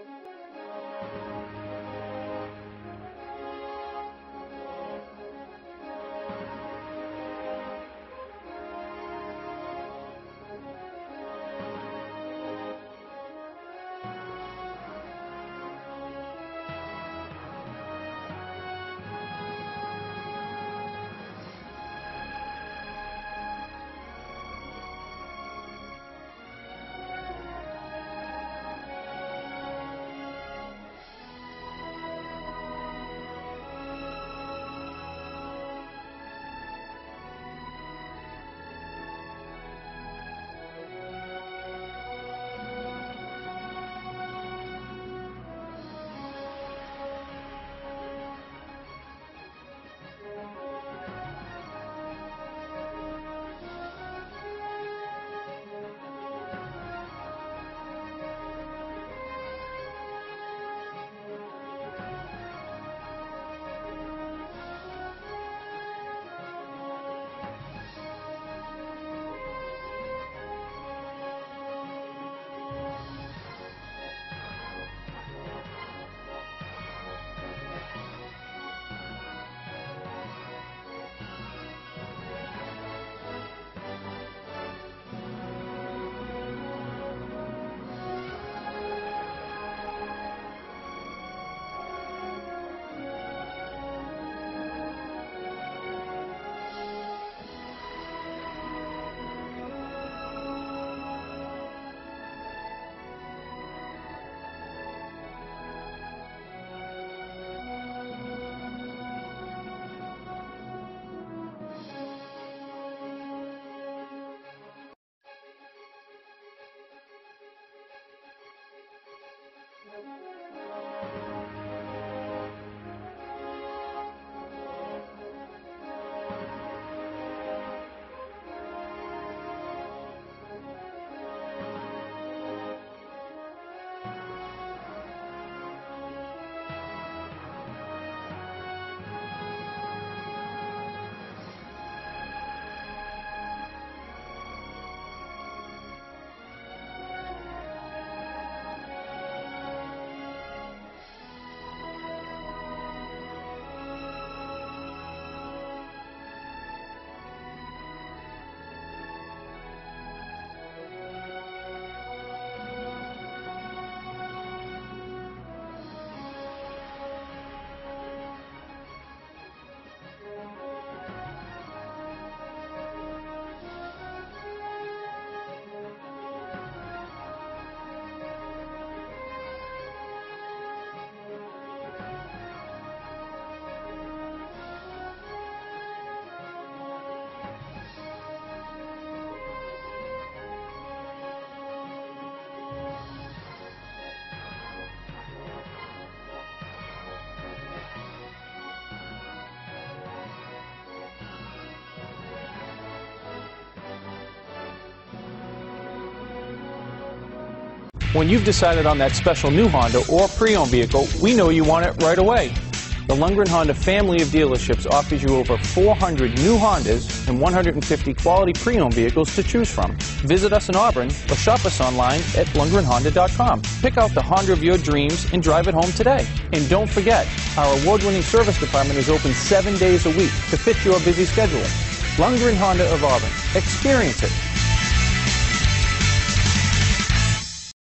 When you've decided on that special new Honda or pre-owned vehicle, we know you want it right away. The Lundgren Honda family of dealerships offers you over 400 new Hondas and 150 quality pre-owned vehicles to choose from. Visit us in Auburn or shop us online at LundgrenHonda.com. Pick out the Honda of your dreams and drive it home today. And don't forget, our award-winning service department is open 7 days a week to fit your busy schedule. Lundgren Honda of Auburn. Experience it.